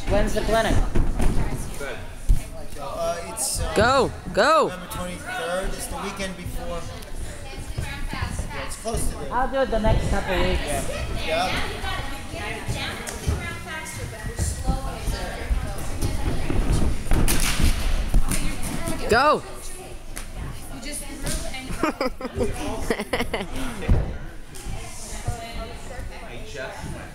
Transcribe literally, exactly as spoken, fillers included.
When's the clinic? Good. Uh, it's uh, Go, go. November twenty-third. It's the weekend before. Yeah, it's close to it. I'll do it the next couple weeks. Yeah. Yeah. Go. You just I just